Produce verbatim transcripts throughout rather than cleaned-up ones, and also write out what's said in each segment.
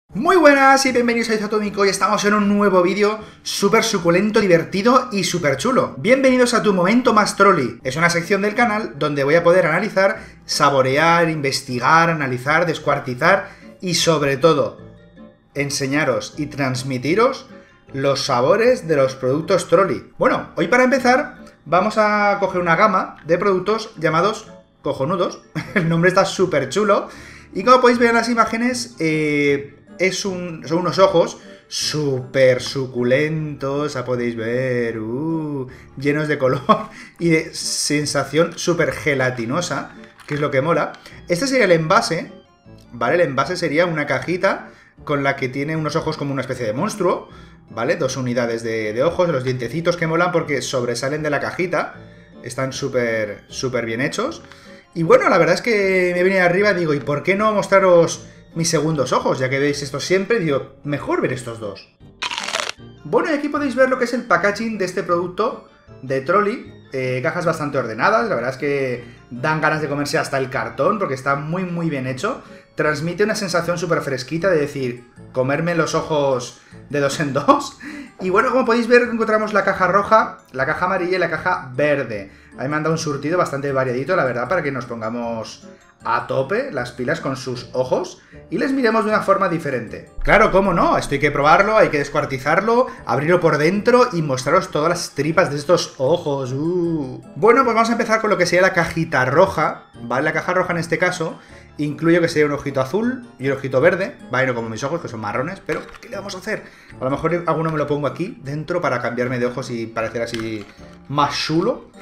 Muy buenas y bienvenidos a Izotónico. Hoy estamos en un nuevo vídeo súper suculento, divertido y súper chulo. Bienvenidos a tu momento más trolli. Es una sección del canal donde voy a poder analizar, saborear, investigar, analizar, descuartizar y sobre todo enseñaros y transmitiros los sabores de los productos trolli. Bueno, hoy para empezar vamos a coger una gama de productos llamados cojonudos. El nombre está súper chulo y como podéis ver en las imágenes, eh... Es un, son unos ojos súper suculentos, ya podéis ver, uh, llenos de color y de sensación súper gelatinosa, que es lo que mola. Este sería el envase, ¿vale? El envase sería una cajita con la que tiene unos ojos como una especie de monstruo, ¿vale? Dos unidades de, de ojos, los dientecitos que molan porque sobresalen de la cajita, están súper, súper bien hechos. Y bueno, la verdad es que me vine arriba y digo, ¿y por qué no mostraros mis segundos ojos? Ya que veis esto siempre, digo, mejor ver estos dos. Bueno, y aquí podéis ver lo que es el packaging de este producto de Trolli. Eh, cajas bastante ordenadas, la verdad es que dan ganas de comerse hasta el cartón porque está muy muy bien hecho. Transmite una sensación súper fresquita de decir, comerme los ojos de dos en dos. Y bueno, como podéis ver, encontramos la caja roja, la caja amarilla y la caja verde. Ahí me han dado un surtido bastante variadito, la verdad, para que nos pongamos a tope las pilas con sus ojos y les miremos de una forma diferente. Claro, cómo no, esto hay que probarlo, hay que descuartizarlo, abrirlo por dentro y mostraros todas las tripas de estos ojos. Uh. Bueno, pues vamos a empezar con lo que sería la cajita roja, ¿vale? La caja roja en este caso incluye que sería un ojito azul y un ojito verde, ¿vale? No como mis ojos, que son marrones, pero ¿qué le vamos a hacer? A lo mejor alguno me lo pongo aquí dentro para cambiarme de ojos y parecer así más chulo.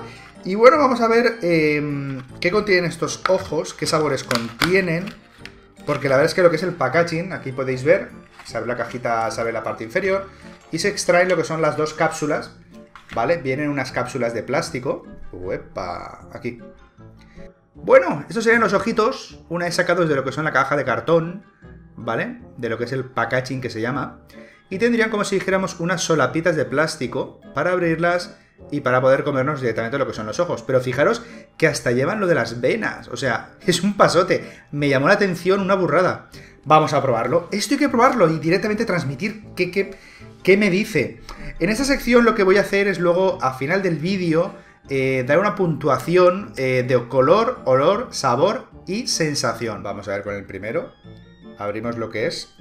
Y bueno, vamos a ver eh, qué contienen estos ojos, qué sabores contienen, porque la verdad es que lo que es el packaging, aquí podéis ver, se abre la cajita, se abre la parte inferior, y se extraen lo que son las dos cápsulas, ¿vale? Vienen unas cápsulas de plástico, ¡uepa! Aquí. Bueno, estos serían los ojitos, una vez sacados de lo que son la caja de cartón, ¿vale? De lo que es el packaging que se llama, y tendrían como si dijéramos unas solapitas de plástico para abrirlas y para poder comernos directamente lo que son los ojos. Pero fijaros que hasta llevan lo de las venas. O sea, es un pasote. Me llamó la atención una burrada. Vamos a probarlo. Esto hay que probarlo y directamente transmitir qué, qué, qué me dice. En esta sección lo que voy a hacer es luego, a final del vídeo, eh, dar una puntuación eh, de color, olor, sabor y sensación. Vamos a ver con el primero. Abrimos lo que es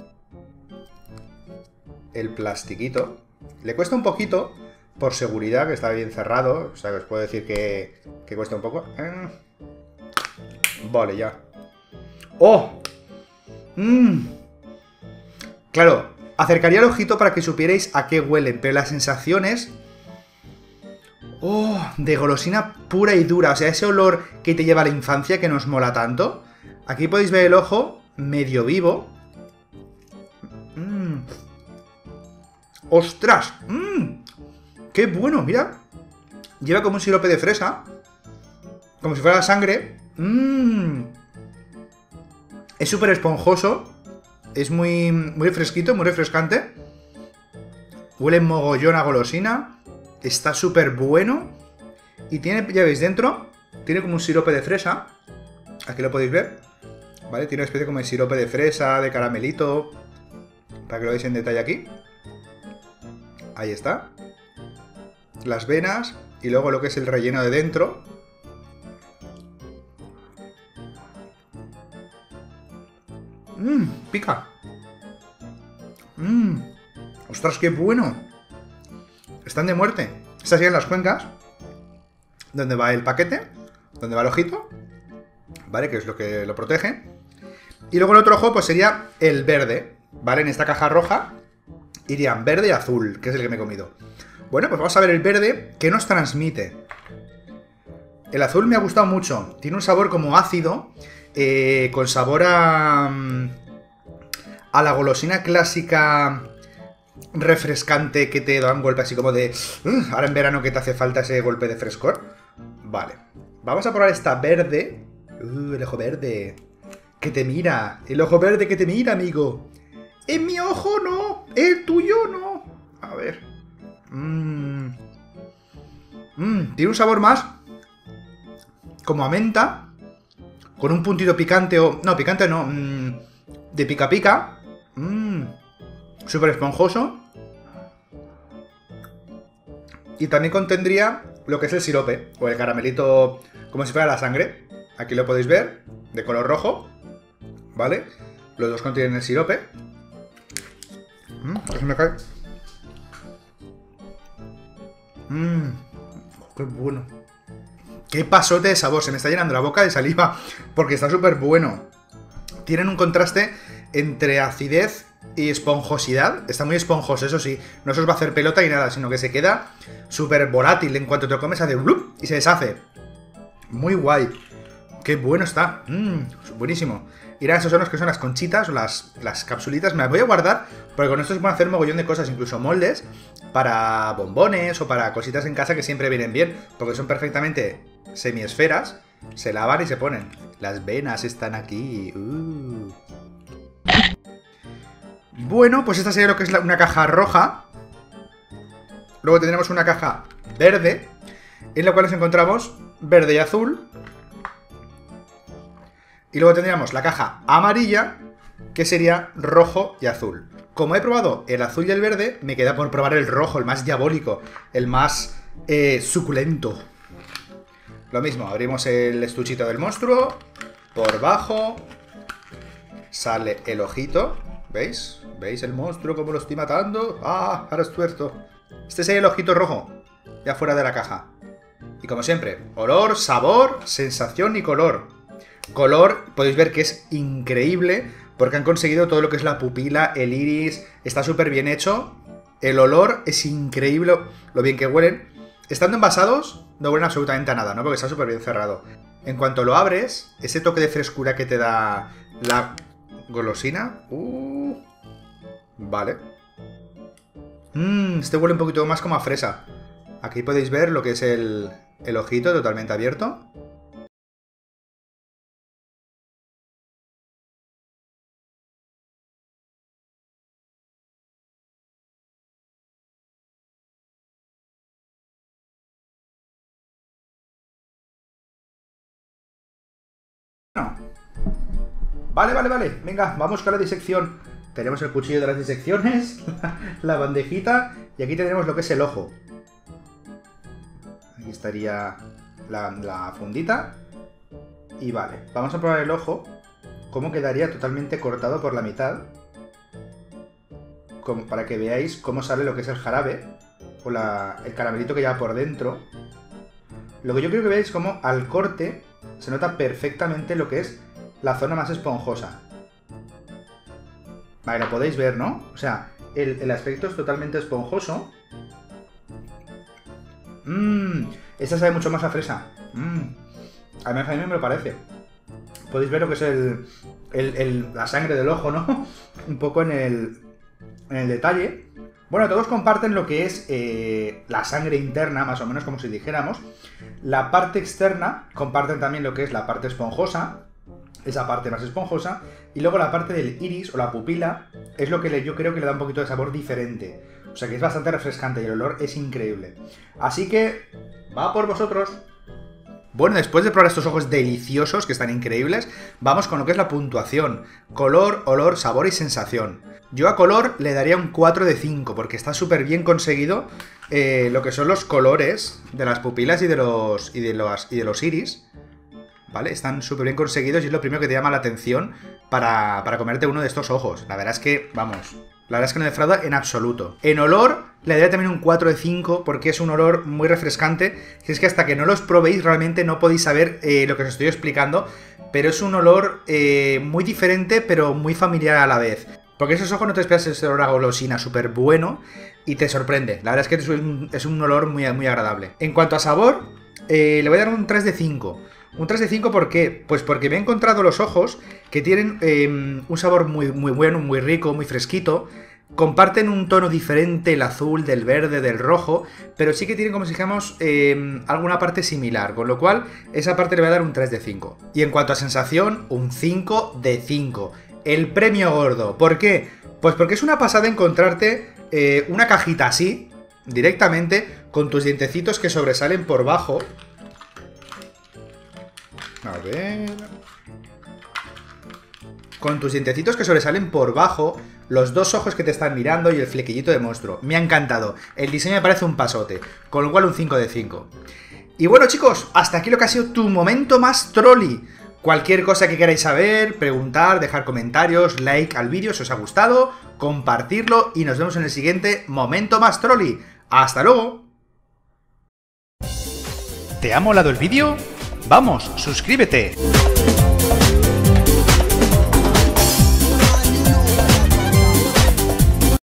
el plastiquito. Le cuesta un poquito, por seguridad, que está bien cerrado. O sea, que os puedo decir que, que cuesta un poco. Eh. Vale, ya. ¡Oh! Mmm. Claro, acercaría el ojito para que supierais a qué huelen, pero las sensaciones... ¡Oh! De golosina pura y dura. O sea, ese olor que te lleva a la infancia que nos mola tanto. Aquí podéis ver el ojo medio vivo. Mmm. ¡Ostras! Mmm. ¡Qué bueno! Mira. Lleva como un sirope de fresa. Como si fuera sangre. Mmm. Es súper esponjoso. Es muy, muy fresquito, muy refrescante. Huele mogollón a golosina. Está súper bueno. Y tiene, ya veis, dentro tiene como un sirope de fresa. Aquí lo podéis ver. ¿Vale? Tiene una especie como de sirope de fresa, de caramelito. Para que lo veáis en detalle aquí. Ahí está. Las venas y luego lo que es el relleno de dentro. Mmm, pica. Mmm, ostras, qué bueno. Están de muerte. Estas serían las cuencas donde va el paquete, donde va el ojito, ¿vale? Que es lo que lo protege. Y luego el otro ojo pues sería el verde, ¿vale? En esta caja roja irían verde y azul, que es el que me he comido. Bueno, pues vamos a ver el verde, ¿qué nos transmite? El azul me ha gustado mucho. Tiene un sabor como ácido, eh, con sabor a, a la golosina clásica refrescante que te da un golpe así como de... Uh, ahora en verano que te hace falta ese golpe de frescor. Vale. Vamos a probar esta verde. Uh, el ojo verde. Que te mira. El ojo verde que te mira, amigo. En mi ojo no. El tuyo no. A ver. Mmm. Mmm. Tiene un sabor más como a menta. Con un puntito picante o... No, picante no. Mmm, de pica pica. Mmm. Súper esponjoso. Y también contendría lo que es el sirope, o el caramelito, como si fuera la sangre. Aquí lo podéis ver, de color rojo. ¿Vale? Los dos contienen el sirope. Mmm, se me cae. Mmm, qué bueno. Qué pasote de sabor, se me está llenando la boca de saliva, porque está súper bueno. Tienen un contraste entre acidez y esponjosidad. Está muy esponjoso, eso sí. No se os va a hacer pelota ni nada, sino que se queda súper volátil. En cuanto te lo comes hace blup y se deshace. Muy guay. Qué bueno está. Mmm, buenísimo. Mirad, esos son los que son las conchitas o las, las capsulitas. Me las voy a guardar porque con esto se pueden hacer un mogollón de cosas, incluso moldes para bombones o para cositas en casa que siempre vienen bien, porque son perfectamente semiesferas. Se lavan y se ponen. Las venas están aquí. Uh. Bueno, pues esta sería lo que es la, una caja roja. Luego tendremos una caja verde, en la cual nos encontramos verde y azul. Y luego tendríamos la caja amarilla, que sería rojo y azul. Como he probado el azul y el verde, me queda por probar el rojo, el más diabólico, el más eh, suculento. Lo mismo, abrimos el estuchito del monstruo. Por bajo sale el ojito. ¿Veis? ¿Veis el monstruo como lo estoy matando? ¡Ah! Ahora es tuerto. Este sería el ojito rojo, ya fuera de la caja. Y como siempre, olor, sabor, sensación y color. Color, podéis ver que es increíble, porque han conseguido todo lo que es la pupila, el iris, está súper bien hecho. El olor es increíble, lo bien que huelen. Estando envasados, no huelen absolutamente a nada, ¿no? Porque está súper bien cerrado. En cuanto lo abres, ese toque de frescura que te da la golosina... Uh, vale. Mmm, este huele un poquito más como a fresa. Aquí podéis ver lo que es el, el ojito totalmente abierto. No. Vale, vale, vale. Venga, vamos con la disección. Tenemos el cuchillo de las disecciones, la bandejita, y aquí tenemos lo que es el ojo. Aquí estaría la, la fundita. Y vale, vamos a probar el ojo. Cómo quedaría totalmente cortado por la mitad. Como para que veáis cómo sale lo que es el jarabe. O la, el caramelito que lleva por dentro. Lo que yo quiero que veáis como al corte se nota perfectamente lo que es la zona más esponjosa. Vale, lo podéis ver, ¿no? O sea, el, el aspecto es totalmente esponjoso. Mmm, esta sabe mucho más a fresa. Mmm, a mí, a mí me lo parece. Podéis ver lo que es el, el, el, la sangre del ojo, ¿no? Un poco en el, en el detalle. Bueno, todos comparten lo que es eh, la sangre interna, más o menos como si dijéramos. La parte externa comparten también lo que es la parte esponjosa, esa parte más esponjosa, y luego la parte del iris o la pupila es lo que le, yo creo que le da un poquito de sabor diferente. O sea que es bastante refrescante y el olor es increíble. Así que, va por vosotros. Bueno, después de probar estos ojos deliciosos, que están increíbles, vamos con lo que es la puntuación. Color, olor, sabor y sensación. Yo a color le daría un cuatro de cinco, porque está súper bien conseguido eh, lo que son los colores de las pupilas y de los, y de los, y de los iris. ¿Vale? Están súper bien conseguidos y es lo primero que te llama la atención para, para comerte uno de estos ojos. La verdad es que, vamos, la verdad es que no defrauda en absoluto. En olor le daría también un cuatro de cinco porque es un olor muy refrescante. Si es que hasta que no los probéis realmente no podéis saber eh, lo que os estoy explicando, pero es un olor eh, muy diferente pero muy familiar a la vez. Porque esos ojos no te esperas ese olor a golosina súper bueno y te sorprende. La verdad es que es un, es un olor muy, muy agradable. En cuanto a sabor, eh, le voy a dar un tres de cinco. Un tres de cinco, ¿por qué? Pues porque me he encontrado los ojos que tienen eh, un sabor muy, muy bueno, muy rico, muy fresquito. Comparten un tono diferente, el azul, del verde, del rojo, pero sí que tienen, como si dijéramos, eh, alguna parte similar, con lo cual esa parte le voy a dar un tres de cinco. Y en cuanto a sensación, un cinco de cinco. El premio gordo. ¿Por qué? Pues porque es una pasada encontrarte eh, una cajita así, directamente, con tus dientecitos que sobresalen por bajo. A ver... con tus dientecitos que sobresalen por bajo, los dos ojos que te están mirando y el flequillito de monstruo. Me ha encantado. El diseño me parece un pasote, con lo cual un cinco de cinco. Y bueno, chicos, hasta aquí lo que ha sido tu momento más trolli. Cualquier cosa que queráis saber, preguntar, dejar comentarios, like al vídeo si os ha gustado, compartirlo y nos vemos en el siguiente momento más trolli. ¡Hasta luego! ¿Te ha molado el vídeo? ¡Vamos, suscríbete!